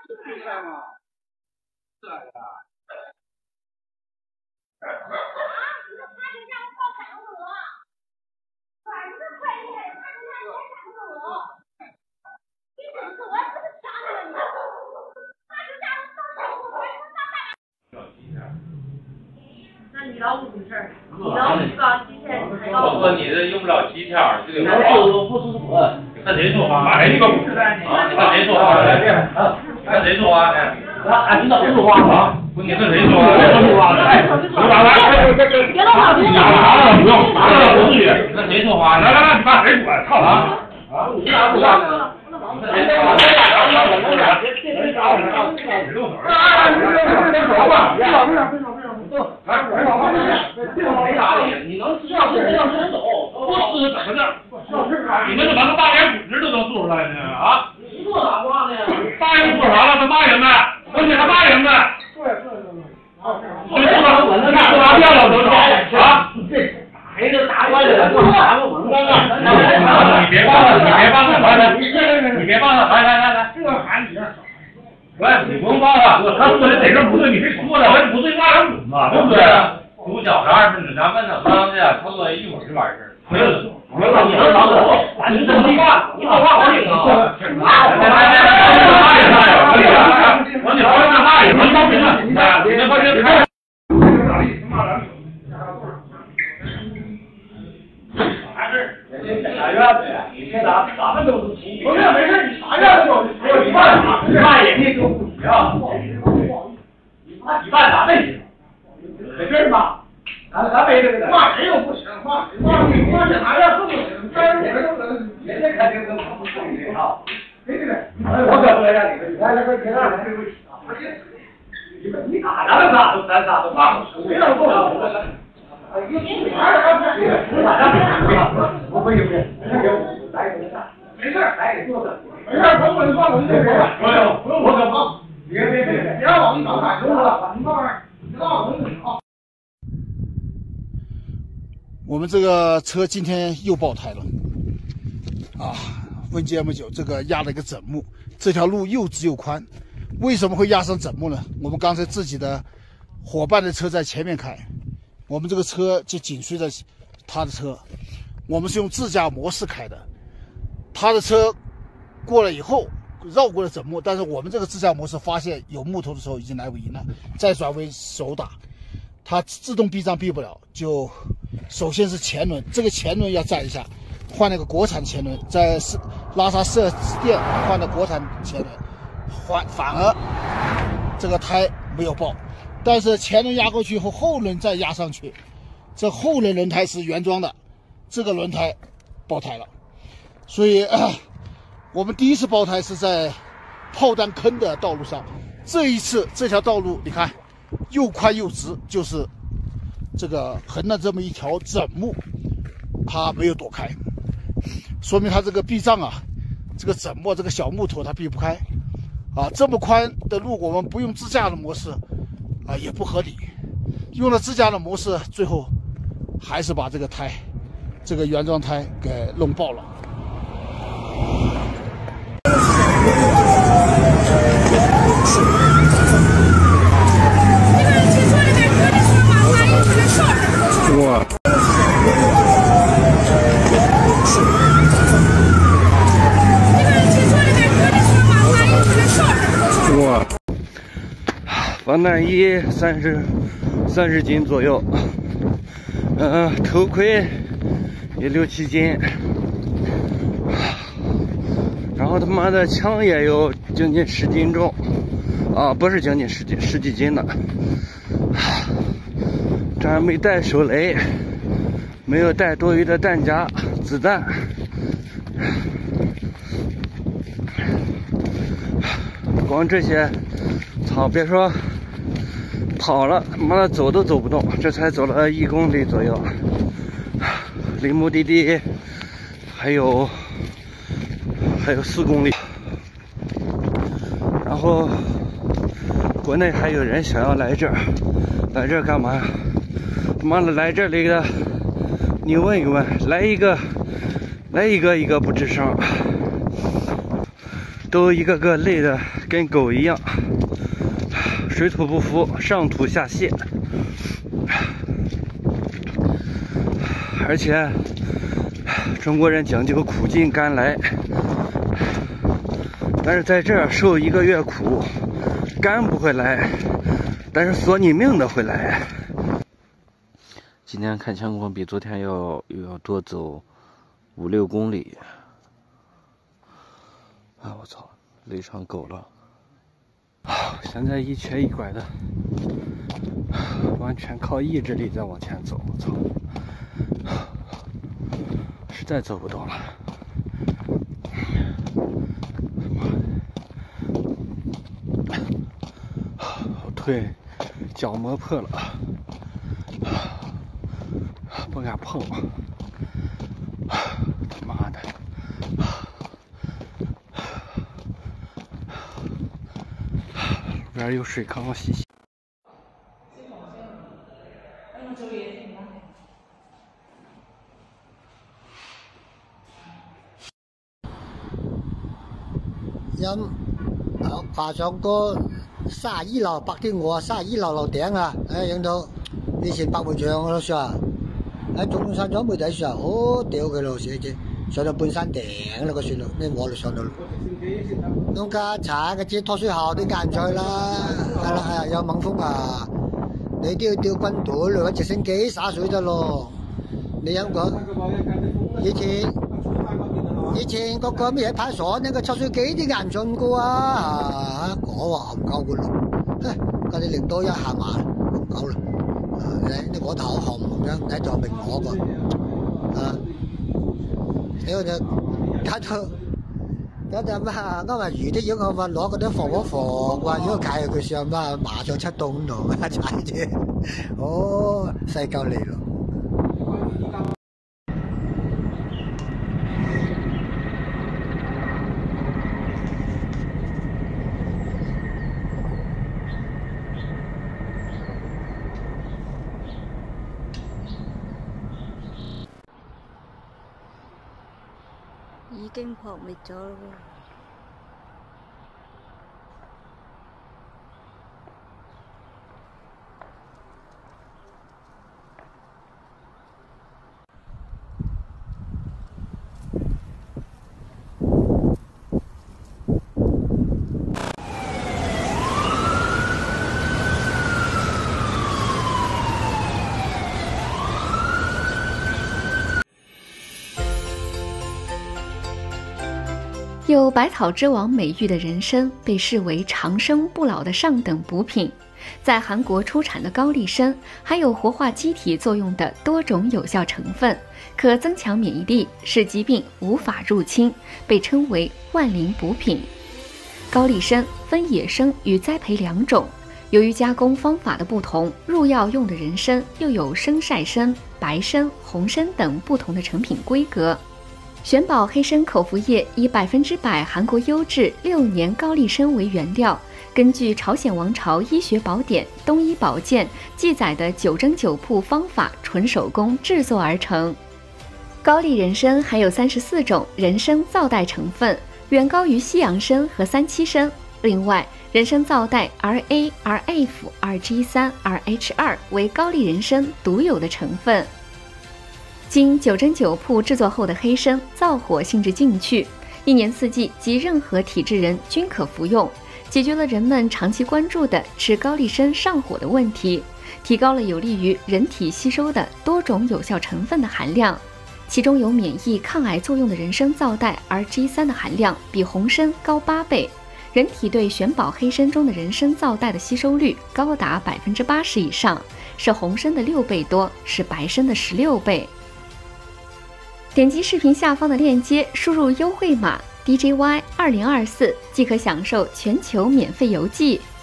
你老五的事儿，你老五搞几天才搞？ 我说你这用不了几天，这个不是我， 看谁说话？哎，你可不是啊！看谁说话？看谁说话呢？ 啊，你咋不说话啊？ 不，你跟谁说话？ 不说话了，哎，别老跑题了，不用，打了不至于。 那谁说话？ 来，你把谁说？操啊！啊，你咋不说？谁说话？别打我！你能知道谁要伸手，不吃怎么的？你们怎么个大连骨子都能做出来呢？啊？你做啥话呢？大人说啥了？他骂人呗，而且他骂人呗。对，说啥文了？说啥变了？都是啊？这孩子打过来了，说啥个文了？你别忘了，你别忘了，来，这孩子喂，你不用忘了，他说的哪个不对，你非说了，我不对骂人滚嘛，对不对？ 读小子20分钟，咱问他刚的，差不多一会儿就完事儿。 没有，你能找我？你这么话，你好话好听啊！我你好像骂人，你高明了，你这快点开。啥事？啥院子呀？你这咱们都是亲戚。不是，没事，你啥院子都你骂人家就不急啊。你骂咱们行，没事吧？咱没这个的。骂人又不行，骂检察院更不行，但是我们都能，人家肯定能不送你啊。对，我可不能让你们，来快停啊！对不起啊，你打咱们咱咋都骂不出，没让够了。不行，没事，来给做的，没事，甭管放我们这边，不用我可怕，别让我们搞感情了，你慢慢，别让我们啊。 我们这个车今天又爆胎了，啊，问 GM9这个压了一个枕木，这条路又直又宽，为什么会压上枕木呢？我们刚才自己的伙伴的车在前面开，我们这个车就紧随着他的车，我们是用自驾模式开的，他的车过了以后绕过了枕木，但是我们这个自驾模式发现有木头的时候已经来不及了，再转为手打。它自动避障避不了，就首先是前轮，这个前轮要站一下，换了个国产前轮，在拉萨4S店换的国产前轮，反而这个胎没有爆，但是前轮压过去后，后轮再压上去，这后轮轮胎是原装的，这个轮胎爆胎了，所以我们第一次爆胎是在炮弹坑的道路上，这一次这条道路你看。又宽又直，就是这个横的这么一条枕木，它没有躲开，说明它这个避障啊，这个枕木这个小木头它避不开啊。这么宽的路，我们不用自驾的模式啊，也不合理。用了自驾的模式，最后还是把这个胎，这个原装胎给弄爆了。 防弹衣30斤左右，头盔也6、7斤，然后他妈的枪也有将近10斤重，啊，不是将近10斤，10几斤的。这还没带手雷，没有带多余的弹夹、子弹。光这些，操！别说跑了，他妈的走都走不动。这才走了1公里左右，离目的地还有4公里。然后国内还有人想要来这儿干嘛？他妈的来这里的，你问一问，来一个不吱声。 都一个个累得跟狗一样，水土不服，上吐下泻。而且中国人讲究苦尽甘来，但是在这儿受1个月苦，甘不会来，但是索你命的会来。今天看情况比昨天又要多走5、6公里。啊，我操，累成狗了！现在一瘸一拐的，完全靠意志力在往前走。我操，实在走不动了。我腿脚磨破了，不敢碰。他妈的！路边有水坑，我洗洗。 爬上個31樓白天鵝31樓樓頂啊！影到以前百會場嗰度上，喺中山裝媒體上，好屌佢咯，寫住上到半山頂啦個雪路，呢我哋上到。農家鏟嘅只拖水喉都間唔咗啦，係啦係啊，有猛風啊！你都要吊軍隊嚟揾直升機灑水得咯。你飲過？以前嗰個咩嘢派出所呢個抽水機都硬唔上過啊！我話唔夠嘅咯，嗰啲令多一下馬唔夠啦。你嗰頭紅咁樣，你就明我個啊！屌就搞到嘛，我話魚都要我話攞嗰啲防火防，話如果介佢上嘛，馬上出動咁度踩住，哦，細夠嚟咯。 已經撲滅咗咯喎。 有百草之王美誉的人参被视为长生不老的上等补品，在韩国出产的高丽参含有活化机体作用的多种有效成分，可增强免疫力，使疾病无法入侵，被称为万灵补品。高丽参分野生与栽培2种，由于加工方法的不同，入药用的人参又有生晒参、白参、红参等不同的成品规格。玄宝黑参口服液以100%韩国优质6年高丽参为原料，根据朝鲜王朝医学宝典《东医宝鉴》记载的9蒸9曝方法纯手工制作而成。高丽人参含有34种人参皂苷成分，远高于西洋参和三七参。另外，人参皂苷 RA、RF、RG3、RH2 为高丽人参独有的成分。经9蒸9曝制作后的黑参燥火性质尽去，1年4季及任何体质人均可服用，解决了人们长期关注的吃高丽参上火的问题，提高了有利于人体吸收的多种有效成分的含量。其中有免疫抗癌作用的人参皂苷 RG3 的含量比红参高8倍，人体对玄宝黑参中的人参皂苷的吸收率高达80%以上，是红参的6倍多，是白参的16倍。点击视频下方的链接，输入优惠码 DJY2024，即可享受全球免费邮寄。